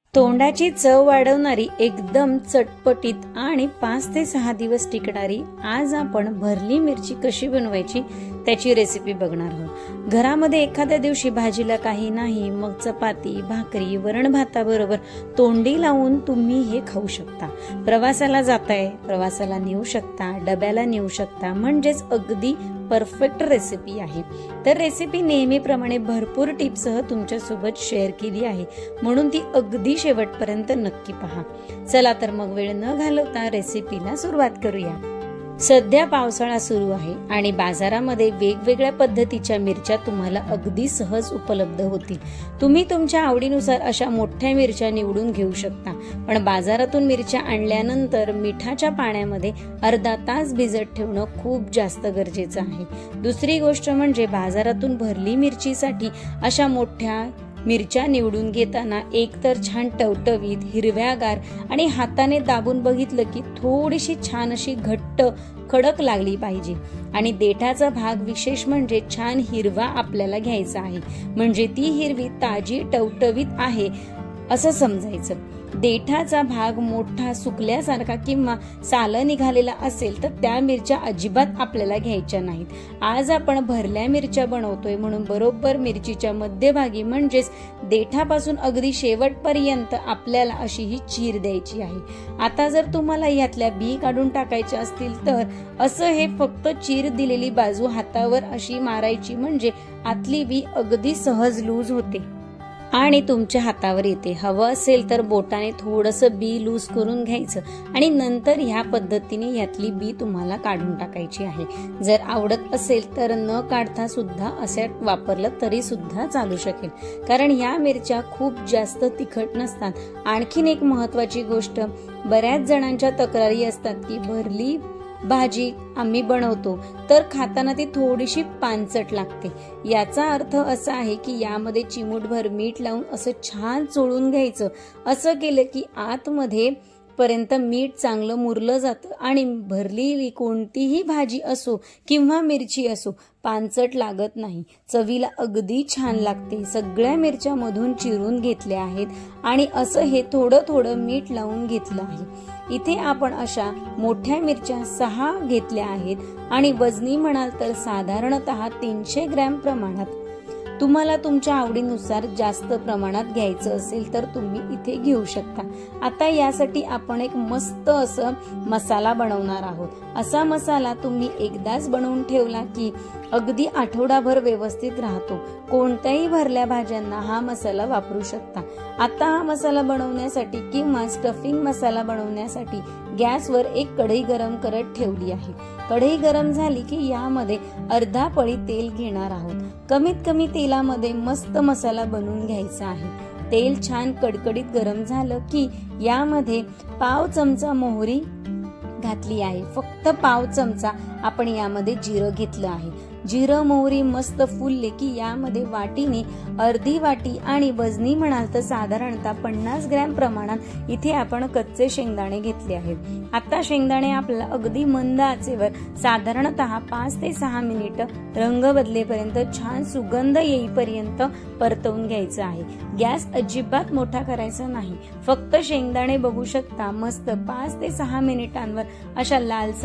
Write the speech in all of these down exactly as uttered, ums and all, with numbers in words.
तोंडाची चव वाढवणारी, एकदम चटपटीत आणि पाच ते सहा दिवस टिकणारी आज आपण भरली मिरची कशी बनवायची त्याची रेसिपी बघणार आहोत। घरामध्ये एखाद्या दिवशी भाजीला काही नाही, मग चपाती, भाकरी, वरण भाताबरोबर तोंडी लावून तुम्ही हे खाऊ शकता। प्रवासाला जाताय, प्रवासाला नेऊ शकता, डब्याला नेऊ शकता, म्हणजेच अगदी परफेक्ट रेसिपी आहे। तर रेसिपी नेहमीप्रमाणे भरपूर टिप्ससह तुमच्या सोबत शेअर केली आहे, म्हणून ती अगदी शेवटपर्यंत नक्की पहा। चला तर मग वेळ न घालवता रेसिपीला सुरुवात करूया। सध्या पावसाळा सुरू आहे आणि बाजारामध्ये वेगवेगळ्या पद्धतीच्या मिरच्या तुम्हाला अगदी सहज उपलब्ध होतील। तुम्ही तुमच्या आवडीनुसार अशा मोठ्या मिरच्या निवडून घेऊ शकता, पण बाजारातून मिरच्या आणल्यानंतर मिठाच्या पाण्यामध्ये अर्धा तास भिजत ठेवणं खूप जास्त गरजेचं आहे। दुसरी गोष्ट म्हणजे बाजारातून भरली मिरचीसाठी अशा मोठ्या मिरच्या निवडून घेताना एकतर छान टवटवीत, हिरव्यागार आणि हाताने दाबून बघितलं की थोडीशी छान अशी घट्ट कडक लागली पाहिजे। आणि देठाचा भाग विशेष म्हणजे छान हिरवा आपल्याला घ्यायचा आहे, म्हणजे ती हिरवी ताजी टवटवीत आहे असं समजायचं। देठाचा भाग मोठा सुकल्यासारखा किंवा सालं निघालेला असेल तर त्या मिरच्या अजिबात आपल्याला घ्यायच्या नाहीत। आज आपण भरल्या मिरच्या बनवतोय, म्हणून बरोबर मिरचीच्या मध्यभागी म्हणजेच देठापासून अगदी शेवटपर्यंत आपल्याला अशी ही चीर द्यायची आहे। आता जर तुम्हाला यातल्या बी काढून टाकायच्या असतील तर असं हे फक्त चीर दिलेली बाजू हातावर अशी मारायची, म्हणजे आतली बी अगदी सहज लूज होते आणि तुमच्या हातावर येते। हवं असेल तर बोटाने थोडंसं बी लूज करून घ्यायचं आणि नंतर ह्या पद्धतीने यातली बी तुम्हाला काढून टाकायची आहे। जर आवडत असेल तर न काढता सुद्धा असे वापरलं तरी सुद्धा चालू शकेल, कारण ह्या मिरच्या खूप जास्त तिखट नसतात। आणखीन एक महत्वाची गोष्ट, बऱ्याच जणांच्या तक्रारी असतात की भरली भाजी आम्ही बनवतो तर खाताना ती थोडीशी पानचट लागते। याचा अर्थ असा आहे की यामध्ये चिमूटभर मीठ लावून असं छान चोळून घ्यायचं। असं केलं की आतमध्ये पर्यंत मीठ चांगलं मुरलं जातं आणि भरलेली कोणतीही भाजी असो किंवा मिरची असो पानचट लागत नाही, चवीला अगदी छान लागते। सगळ्या मिरच्या मधून चिरून घेतल्या आहेत आणि असं हे थोडं थोडं मीठ लावून घेतलं आहे। इथे आपण अशा मोठ्या मिरच्या सहा घेतल्या आहेत आणि वजनी म्हणाल तर साधारणतः तीनशे ग्रॅम प्रमाणात। तुम्हाला तुमच्या आवडीनुसार जास्त प्रमाणात घ्यायचं असेल तर तुम्ही इथे घेऊ शकता। आता यासाठी आपण एक मस्त असं मसाला बनवणार आहोत। असा मसाला तुम्ही एकदाच बनवून ठेवला की अगदी आठवडाभर व्यवस्थित राहतो। कोणत्याही भरल्या भाज्यांना हा मसाला वापरू शकता। आता हा मसाला बनवण्यासाठी किंवा स्टफिंग मसाला बनवण्यासाठी गॅसवर एक कढई गरम करत ठेवली आहे। कढई गरम झाली की यामध्ये अर्धा पळी तेल घेणार आहोत। कमीत कमी तेलामध्ये मस्त मसाला बनवून घ्यायचा आहे। तेल छान कडकडीत गरम झालं की यामध्ये पाव चमचा मोहरी घातली आहे। फक्त पाव चमचा आपण यामध्ये जिरं घेतलं आहे। जिरं मोहरी मस्त फुलले की यामध्ये वाटीने अर्धी वाटी आणि वजनी म्हणाल तर साधारणतः पन्नास ग्रॅम प्रमाणात इथे आपण कच्चे शेंगदाणे घेतले आहेत। आता शेंगदाणे आपल्याला अगदी मंद आचेवर साधारणतः पाच ते सहा मिनिट रंग बदलेपर्यंत छान सुगंध येईपर्यंत परतवून घ्यायचं आहे। गॅस अजिबात मोठा करायचा नाही, फक्त शेंगदाणे बघू शकता मस्त पाच ते सहा मिनिटांवर अशा लालसर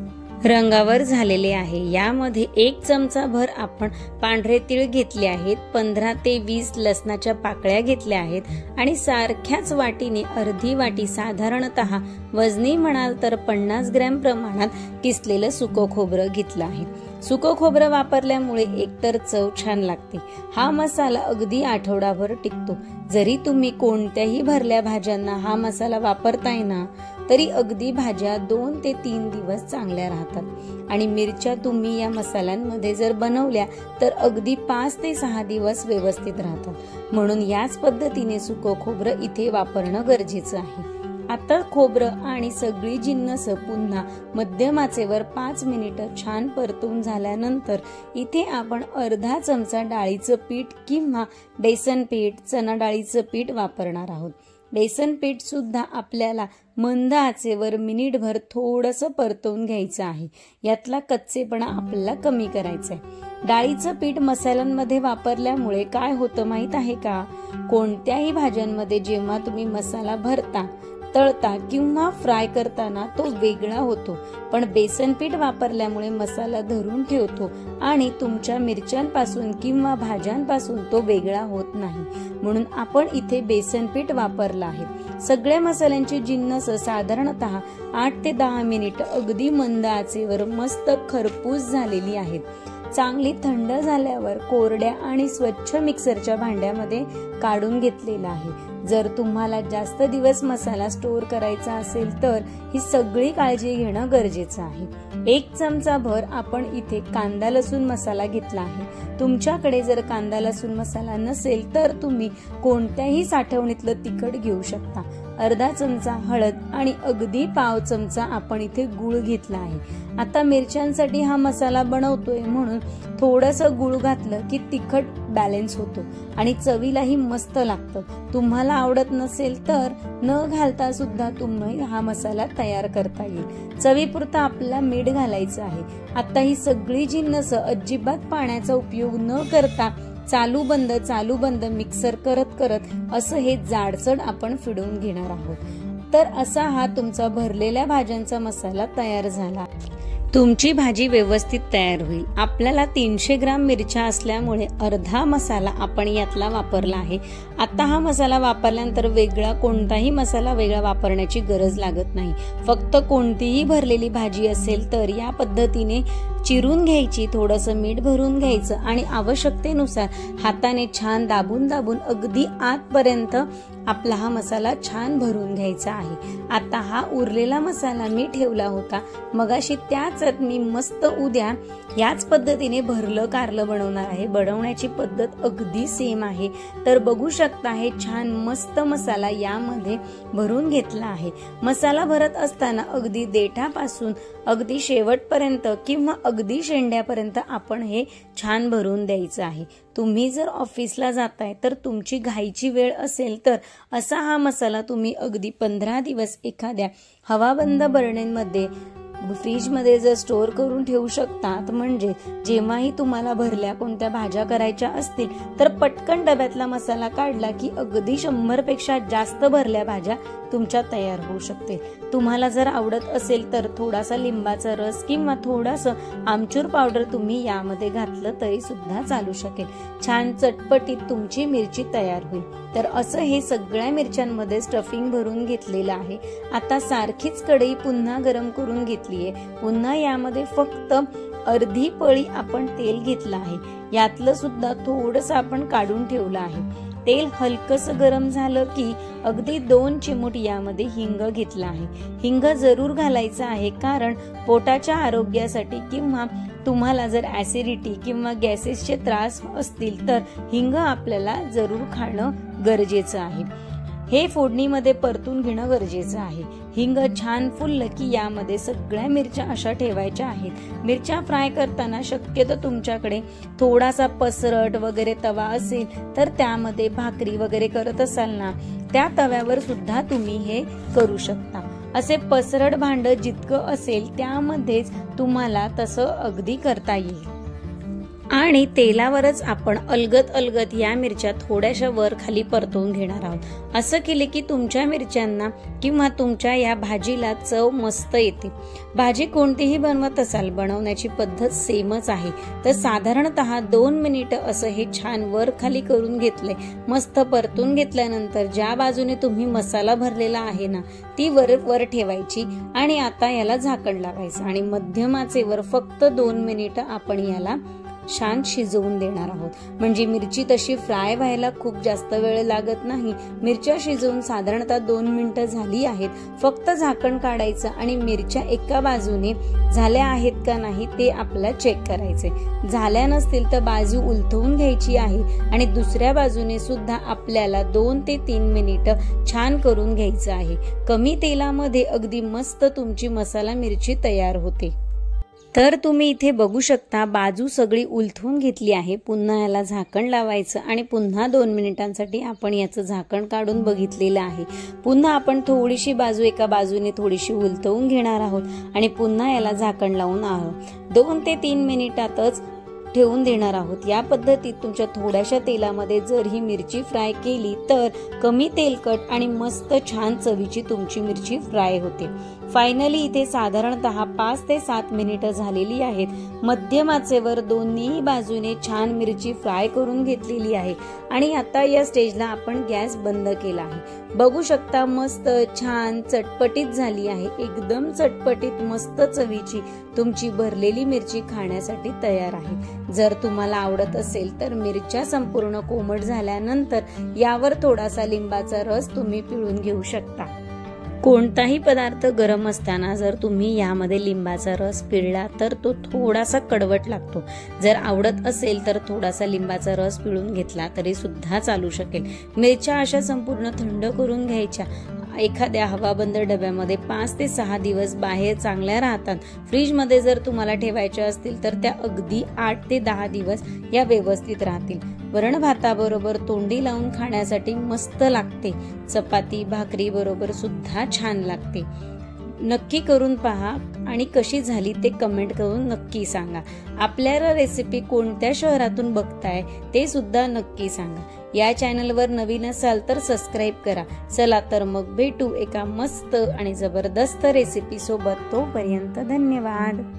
रंगावर झालेले आहे। यामध्ये एक चमचा भर आपण पांढरे तीळ घेतले आहेत, पंधरा ते वीस लसणाच्या पाकळ्या घेतल्या आहेत आणि सारख्याच वाटीने अर्धी वाटी साधारणतः वजनी म्हणाल तर पन्नास ग्रॅम प्रमाणात किसलेलं सुकं खोबरं घेतलं आहे। सुकं खोबरं वापरल्यामुळे एकतर चव छान लागते। हा मसाला अगदी आठवडाभर टिकतो। जरी तुम्ही कोणत्याही भरल्या भाज्यांना हा मसाला वापरताय ना तरी अगदी भाज्या दोन ते तीन दिवस चांगल्या राहतात आणि मिरच्या तुम्ही या मसाल्यांमध्ये जर बनवल्या तर अगदी पाच ते सहा दिवस व्यवस्थित राहतात। म्हणून याच पद्धतीने सुकं खोबरं इथे वापरणं गरजेचं आहे। आता खोबरं आणि सगळी जिन्नस पुन्हा मध्यम आचेवर पाच मिनिटं छान परतून झाल्यानंतर इथे आपण अर्धा चमचा डाळीचं पीठ किंवा बेसन पीठ, चना डाळीचं पीठ वापरणार आहोत। बेसन पीठ सुद्धा आपल्याला मंद आचेवर मिनिटभर थोडंसं परतवून घ्यायचं आहे। यातला कच्चेपणा आपल्याला कमी करायचा आहे। डाळीचं पीठ मसाल्यांमध्ये वापरल्यामुळे काय होतं माहित आहे का? कोणत्याही भाज्यांमध्ये जेव्हा तुम्ही मसाला भरता, तळता किंवा फ्राय करताना तो वेगळा होतो, पण बेसन पीठ वापरल्यामुळे मसाला धरून ठेवतो आणि तुमच्या मिरच्यांपासून किंवा भाज्यांपासून तो वेगळा होत नाही। म्हणून आपण इथे बेसन पीठ वापरलं आहे। सगळ्या मसाल्यांची जिन्नस साधारणतः आठ ते दहा मिनिट अगदी मंद आचेवर मस्त खरपूस झालेली आहेत। चांगली थंड झाल्यावर कोरड्या आणि स्वच्छ मिक्सरच्या भांड्यामध्ये काढून घेतलेला आहे। जर तुम्हाला जास्त दिवस मसाला स्टोर करायचा असेल तर ही सगळी काळजी घेणं गरजेचं आहे। एक चमचा भर आपण इथे कांदा लसूण मसाला घेतला आहे। तुमच्याकडे जर कांदा लसूण मसाला नसेल तर तुम्ही कोणत्याही साठवणीतलं तिखट घेऊ शकता। अर्धा चमचा हळद आणि अगदी पाव चमचा आपण इथे गूळ घेतला आहे। आता मिरच्यांसाठी हा मसाला बनवतोय म्हणून थोडंसं गूळ घातलं की तिखट बॅलन्स होतो आणि चवीलाही मस्त लागतं। तुम्हाला आवडत नसेल तर न घालता सुद्धा तुम्ही हा मसाला तयार करता येईल। चवीपुरता आपल्याला मीठ घालायचं आहे। आता ही सगळी जिन्नस अजिबात पाण्याचा उपयोग न करता चालू बंद चालू बंद मिक्सर करत करत असं हे जाडसर आपण फिरवून घेणार आहोत। तर असा हा तुमचा भरलेल्या भाज्यांचा मसाला तयार झाला। तुमची भाजी व्यवस्थित तयार होईल। आपल्याला तीनशे ग्राम मिरच्या असल्यामुळे अर्धा मसाला आपण यातला वापरला आहे। आता हा मसाला वापरल्यानंतर वेगळा कोणताही मसाला वेगळा वापरण्याची गरज लागत नाही। फक्त कोणतीही भरलेली भाजी असेल तर या पद्धतीने चिरून घ्यायची, थोडंसं मीठ भरून घ्यायचं आणि आवश्यकतेनुसार हाताने छान दाबून दाबून अगदी आतपर्यंत आपला हा मसाला छान भरून घ्यायचा आहे। आता हा उरलेला मसाला मी ठेवला होता मगाशी, त्याच मी मस्त उद्या याच पद्धतीने भरलं कारलं बनवणार आहे। बनवण्याची पद्धत अगदी सेम आहे। तर बघू शकता हे छान मस्त मसाला यामध्ये भरून घेतला आहे। मसाला भरत असताना अगदी देठापासून अगदी शेवटपर्यंत किंवा अगदी शेंड्यापर्यंत आपण हे छान भरून द्यायचं आहे। तुम्ही जर ऑफिसला जाताय तर तुमची घाईची वेळ असेल तर असा हा मसाला तुम्ही अगदी पंधरा दिवस एखाद्या हवाबंद बरणीमध्ये फ्रीज मध्ये जर स्टोर करून ठेवू शकतात, म्हणजे जेव्हाही तुम्हाला भरल्या कोणत्या भाज्या करायच्या असतील तर पटकन डब्यातला मसाला काढला की अगदी शंभर पेक्षा जास्त भरल्या भाज्या तुमच्या तयार होऊ शकते। तुम्हाला जर आवडत असेल तर थोडासा लिंबाचा रस किंवा थोडासा आमचूर पावडर तुम्ही यामध्ये घातलं तरी सुद्धा चालू शकेल। छान चटपटीत तुमची मिरची तयार होईल। तर असं हे सगळ्या मिरच्यांमध्ये स्टफिंग भरून घेतलेलं आहे। आता सारखीच कढई पुन्हा गरम करून घेतली आहे। पुन्हा यामध्ये फक्त अर्धी पळी आपण तेल घेतलं आहे। यातलं सुद्धा थोडंसं आपण काढून ठेवलं आहे। तेल हलकसं गरम झालं की अगदी दोन चिमूट यामध्ये हिंग घेतला आहे। हिंग जरूर घालायचं आहे, कारण पोटाच्या आरोग्यासाठी किंवा तुम्हाला जर ऍसिडिटी किंवा गॅसेसचे त्रास असतील तर हिंग आपल्याला जरूर खाणं गरजेचं आहे। हे फोडणीमध्ये परतून घेणं गरजेचं आहे। हिंग छान फुललं की यामध्ये सगळ्या मिरच्या अशा ठेवायच्या आहेत। मिरच्या फ्राय करताना शक्यतो तुमच्याकडे थोडासा पसरट वगैरे तवा असेल तर त्यामध्ये भाकरी वगैरे करत असाल ना, त्या तव्यावर सुद्धा तुम्ही हे करू शकता। असे पसरट भांड जितकं असेल त्यामध्येच तुम्हाला तसं अगदी करता येईल। आणि तेलावरच आपण अलगद अलगद या मिरच्या थोड्याशा वर खाली परतवून घेणार आहोत। असं केले की तुमच्या मिरच्यांना किंवा तुमच्या या भाजीला चव मस्त येते। भाजी कोणतीही बनवत असाल, बनवण्याची पद्धत सेमच आहे। तर साधारणतः दोन मिनिटं असं हे छान वर खाली करून घेतलंय। मस्त परतून घेतल्यानंतर ज्या बाजूने तुम्ही मसाला भरलेला आहे ना, ती वर वर ठेवायची आणि आता याला झाकण लावायचं आणि मध्यम आचेवर फक्त दोन मिनिटं आपण याला छान शिजवून देणार आहोत. म्हणजे मिरची तशी फ्राय व्हायला खूप जास्त वेळ लागत नाही. मिरच्या शिजवून साधारणतः दोन मिनिटं झाली आहेत. फक्त झाकण काढायचं आणि मिरच्या एका बाजूने झाल्या आहेत का नाही ते आपल्याला चेक करायचे. झाल्या नसतील तर बाजू उलटवून घ्यायची आहे आणि दुसऱ्या बाजूने सुद्धा आपल्याला दोन ते तीन मिनिटं छान करून घ्यायचं आहे. कमी तेलामध्ये अगदी मस्त तुमची मसाला मिरची तयार होते. तर तुम्ही इथे बघू शकता बाजू सगळी उलथून घेतली आहे. पुन्हा याला झाकण लावायचं आणि पुन्हा दोन मिनिटांसाठी आपण याचं झाकण काढून बघितलेलं आहे. पुन्हा आपण थोडीशी बाजू एका बाजूने थोडीशी उलटवून घेणार आहोत आणि पुन्हा याला झाकण लावून आहोत दोन ते तीन मिनिटातच ठेवून देणार आहोत. या पद्धतीत तुमच्या थोड्याशा तेलामध्ये जर ही मिरची फ्राय केली तर कमी तेलकट आणि मस्त छान चवीची तुमची मिरची फ्राय होते. फायनली इथे साधारणतः पाच ते सात मिनिटं झालेली आहेत. मध्यम आचेवर दोन्ही बाजूने छान मिरची फ्राय करून घेतलेली आहे आणि आता या स्टेजला आपण गॅस बंद केला आहे. बघू शकता मस्त छान चटपटीत झाली आहे. एकदम चटपटीत मस्त चवीची तुमची भरलेली मिरची खाण्यासाठी तयार आहे. जर तुम्हाला आवडत असेल तर मिरच्या संपूर्ण कोमट झाल्यानंतर यावर थोडासा लिंबाचा रस तुम्ही पिळून घेऊ शकता. कोणताही पदार्थ गरम असताना जर तुम्ही यामध्ये लिंबाचा रस पिळला तर तो थोडासा कडवट लागतो. जर आवडत असेल तर थोडासा लिंबाचा रस पिळून घेतला तरी सुद्धा चालू शकेल. मिरच्या अशा संपूर्ण थंड करून घ्यायच्या. एखाद्या हवाबंद डब्यामध्ये पाच ते सहा दिवस बाहेर चांगल्या राहतात. फ्रीजमध्ये जर तुम्हाला ठेवायच्या असतील तर त्या अगदी आठ ते दहा दिवस या व्यवस्थित राहतील. वरण भाताबरोबर तोंडी लावून खाण्यासाठी मस्त लागते. चपाती भाकरी बरोबर सुद्धा छान लागते. नक्की करून पहा आणि कशी झाली ते कमेंट करून नक्की सांगा. आपल्याला रेसिपी कोणत्या शहरातून बघताय ते सुद्धा नक्की सांगा. या चॅनलवर नवीन असाल तर सबस्क्राईब करा. चला तर मग भेटू एका मस्त आणि जबरदस्त रेसिपी सोबत. तोपर्यंत धन्यवाद.